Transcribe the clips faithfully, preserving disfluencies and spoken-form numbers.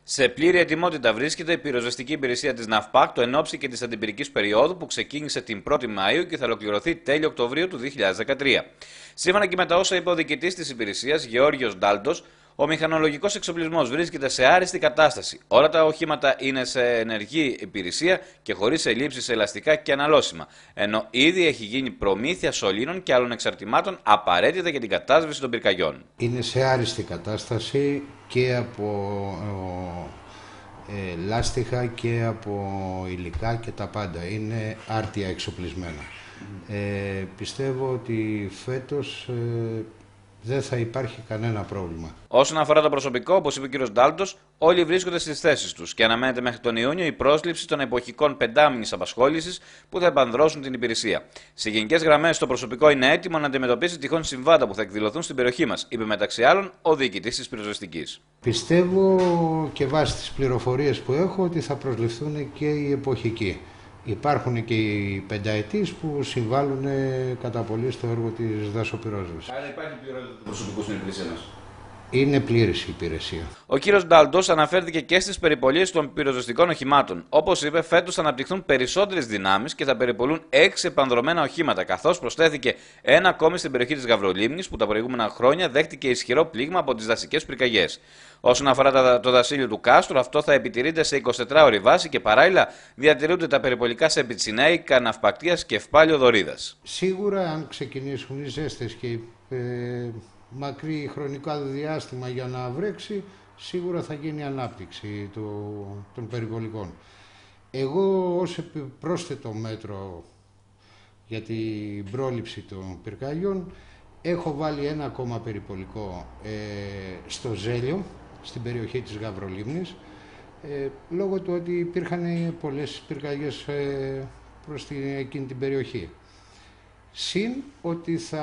Σε πλήρη ετοιμότητα βρίσκεται η πυροσβεστική υπηρεσία της Ναυπάκτο εν ώψη και της αντιπυρικής περίοδου που ξεκίνησε την πρώτη Μαΐου και θα ολοκληρωθεί τέλη Οκτωβρίου του δύο χιλιάδες δεκατρία. Σύμφωνα και με τα όσα είπε ο διοικητής της υπηρεσίας, Γεώργιος Ντάλτος, ο μηχανολογικός εξοπλισμός βρίσκεται σε άριστη κατάσταση. Όλα τα οχήματα είναι σε ενεργή υπηρεσία και χωρίς ελλείψεις σε ελαστικά και αναλώσιμα, ενώ ήδη έχει γίνει προμήθεια σωλήνων και άλλων εξαρτημάτων απαραίτητα για την κατάσβεση των πυρκαγιών. Είναι σε άριστη κατάσταση και από ε, λάστιχα και από υλικά και τα πάντα. Είναι άρτια εξοπλισμένα. Ε, πιστεύω ότι φέτος ε, δεν θα υπάρχει κανένα πρόβλημα. Όσον αφορά το προσωπικό, όπως είπε ο κ. Ντάλτος, όλοι βρίσκονται στις θέσεις τους και αναμένεται μέχρι τον Ιούνιο η πρόσληψη των εποχικών πεντάμηνης απασχόλησης που θα επανδρώσουν την υπηρεσία. Σε γενικές γραμμές, το προσωπικό είναι έτοιμο να αντιμετωπίσει τυχόν συμβάντα που θα εκδηλωθούν στην περιοχή μας, είπε μεταξύ άλλων ο διοικητής της πυροσβεστικής. Πιστεύω και βάσει τις πληροφορίες που έχω ότι θα προσληφθούν και οι εποχικοί. Υπάρχουν και οι πενταετής που συμβάλλουν κατά πολύ στο έργο της δασοπυρόσβεσης. Άρα υπάρχει πληρότητα του προσωπικού στην υπηρεσία μας. Είναι πλήρης η υπηρεσία. Ο κύριος Ντάλτος αναφέρθηκε και στις περιπολίες των πυροσβεστικών οχημάτων. Όπως είπε, φέτος θα αναπτυχθούν περισσότερες δυνάμεις και θα περιπολούν έξι επανδρομένα οχήματα, καθώς προσθέθηκε ένα ακόμη στην περιοχή της Γαβρολίμνης που τα προηγούμενα χρόνια δέχτηκε ισχυρό πλήγμα από τις δασικές πυρκαγιές. Όσον αφορά το δασίλειο του κάστρου, αυτό θα επιτηρείται σε εικοσιτετράωρη βάση και παράλληλα διατηρούνται τα περιπολικά σε Πιτσινέικα, Ναυπακτίας και Ευπάλιο Δωρίδας. Σίγουρα, αν ξεκινήσουν οι ζέστες και ε, μακρύ χρονικό διάστημα για να βρέξει, σίγουρα θα γίνει ανάπτυξη του, των περιβολικών. Εγώ ως πρόσθετο μέτρο για την πρόληψη των πυρκαγιών έχω βάλει ένα ακόμα περιπολικό ε, στο Ζέλιο, στην περιοχή της Γαβρολίμνης, ε, λόγω του ότι υπήρχαν πολλές πυρκαγιές ε, προς την, εκείνη την περιοχή. Συν ότι θα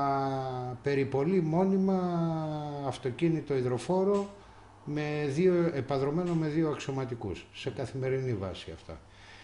περιπολεί μόνιμα αυτοκίνητο υδροφόρο με δύο, επαδρομένο με δύο αξιωματικούς, σε καθημερινή βάση αυτά.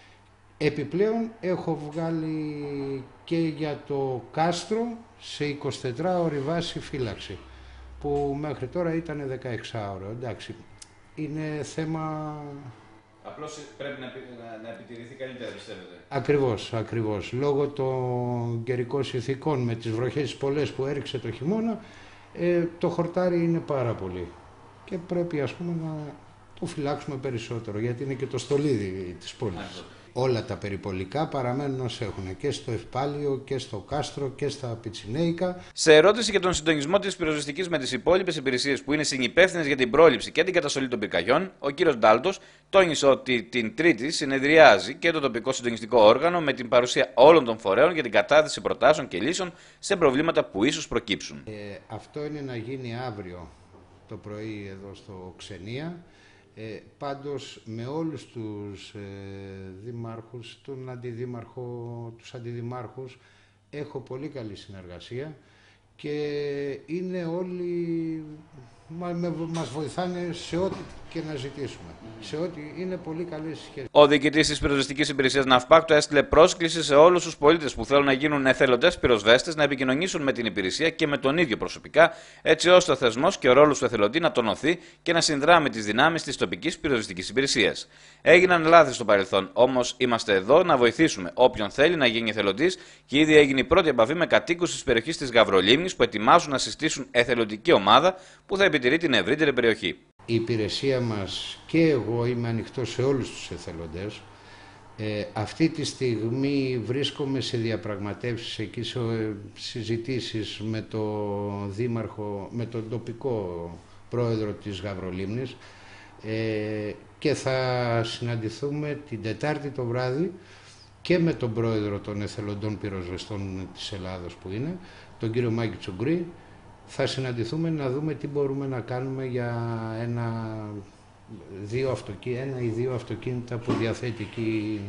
Επιπλέον έχω βγάλει και για το κάστρο σε εικοσιτετράωρη βάση φύλαξη, που μέχρι τώρα ήταν δεκαεξάωρο. Εντάξει, είναι θέμα... Απλώς πρέπει να, να, να επιτηρηθεί καλύτερα, πιστεύετε. Ακριβώς, ακριβώς. Λόγω των καιρικών συνθηκών με τις βροχές πολλές που έριξε το χειμώνα, ε, το χορτάρι είναι πάρα πολύ. Και πρέπει, ας πούμε, να το φυλάξουμε περισσότερο, γιατί είναι και το στολίδι της πόλης. Άχι. Όλα τα περιπολικά παραμένουν ως έχουν, και στο Ευπάλιο και στο Κάστρο και στα Πιτσινέικα. Σε ερώτηση για τον συντονισμό της πυροσβεστικής με τις υπόλοιπες υπηρεσίες που είναι συνυπεύθυνες για την πρόληψη και την καταστολή των πυρκαγιών, ο κ. Ντάλτος τόνισε ότι την Τρίτη συνεδριάζει και το τοπικό συντονιστικό όργανο με την παρουσία όλων των φορέων για την κατάθεση προτάσεων και λύσεων σε προβλήματα που ίσως προκύψουν. Ε, αυτό είναι να γίνει αύριο το πρωί εδώ στο Ξενία. Ε, πάντως με όλους τους ε, δημάρχους, τον αντιδήμαρχο, τους αντιδημάρχους έχω πολύ καλή συνεργασία και είναι όλοι, μα, με, μας βοηθάνε σε ό,τι και να ζητήσουμε, σε ό,τι είναι πολύ καλές σχέσεις. Ο διοικητής της πυροσβεστικής υπηρεσίας Ναυπάκτο έστειλε πρόσκληση σε όλους τους πολίτες που θέλουν να γίνουν εθελοντές πυροσβέστες να επικοινωνήσουν με την υπηρεσία και με τον ίδιο προσωπικά, έτσι ώστε ο θεσμός και ο ρόλος του εθελοντή να τονωθεί και να συνδράμει τις δυνάμεις της τοπικής πυροσβεστικής υπηρεσίας. Έγιναν λάθη στο παρελθόν, όμως είμαστε εδώ να βοηθήσουμε όποιον θέλει να γίνει εθελοντής και ήδη έγινε η πρώτη επαφή με κατοίκους της περιοχής της Γαβρολίμνης που ετοιμάζουν να συστήσουν εθελοντική ομάδα που θα επιτηρεί την ευρύτερη περιοχή. Η υπηρεσία μας και εγώ είμαι ανοιχτός σε όλους τους εθελοντές. Ε, αυτή τη στιγμή βρίσκομαι σε διαπραγματεύσεις εκεί, σε συζητήσεις με τον δήμαρχο, με τον τοπικό πρόεδρο της Γαβρολίμνης ε, και θα συναντηθούμε την Τετάρτη το βράδυ και με τον πρόεδρο των εθελοντών πυροσβεστών της Ελλάδος που είναι, τον κύριο Μάκη Τσουγκρή. Θα συναντηθούμε να δούμε τι μπορούμε να κάνουμε για ένα, δύο αυτοκί, ένα ή δύο αυτοκίνητα που διαθέτει εκεί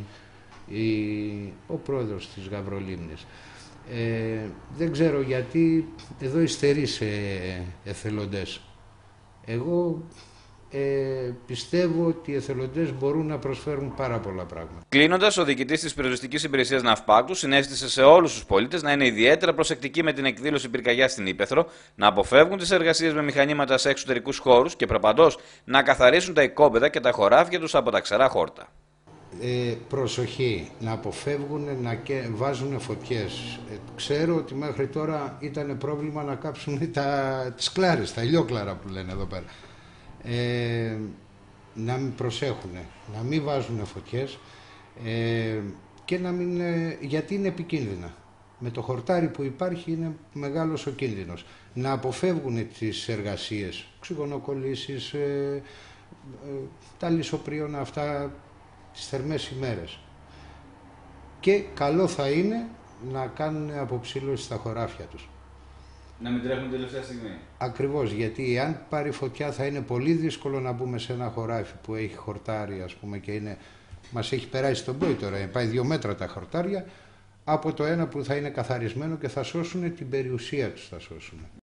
η, ο πρόεδρος της Γαβρολίμνης. Ε, δεν ξέρω γιατί εδώ υστερεί σε εθελοντές. Εγώ Ε, πιστεύω ότι οι εθελοντές μπορούν να προσφέρουν πάρα πολλά πράγματα. Κλείνοντας, ο διοικητής της Πυροσβεστικής Υπηρεσίας Ναυπάκτου συνέστησε σε όλους τους πολίτες να είναι ιδιαίτερα προσεκτικοί με την εκδήλωση πυρκαγιάς στην Ύπαιθρο, να αποφεύγουν τις εργασίες με μηχανήματα σε εξωτερικούς χώρους και προπαντός να καθαρίσουν τα οικόπεδα και τα χωράφια τους από τα ξερά χόρτα. Ε, προσοχή, να αποφεύγουν να και, βάζουν φωτιές. Ε, ξέρω ότι μέχρι τώρα ήταν πρόβλημα να κάψουν τα, τις κλάρες, τα ηλιόκλαρα που λένε εδώ πέρα. Ε, να μην προσέχουν, να μην βάζουν φωτιές ε, και να μην, ε, γιατί είναι επικίνδυνα. Με το χορτάρι που υπάρχει είναι μεγάλος ο κίνδυνος. Να αποφεύγουν τις εργασίες, ξυγονοκολλήσεις, ε, ε, τα λησοπρίωνα αυτά τις θερμές ημέρες. Και καλό θα είναι να κάνουν αποψήλωση στα χωράφια τους. Να μην τρέχουν τελευταία στιγμή. Ακριβώς, γιατί αν πάρει φωτιά θα είναι πολύ δύσκολο να μπούμε σε ένα χωράφι που έχει χορτάρι, ας πούμε, και είναι, μας έχει περάσει τον πόη τώρα, πάει δύο μέτρα τα χορτάρια, από το ένα που θα είναι καθαρισμένο και θα σώσουν την περιουσία τους, θα σώσουν.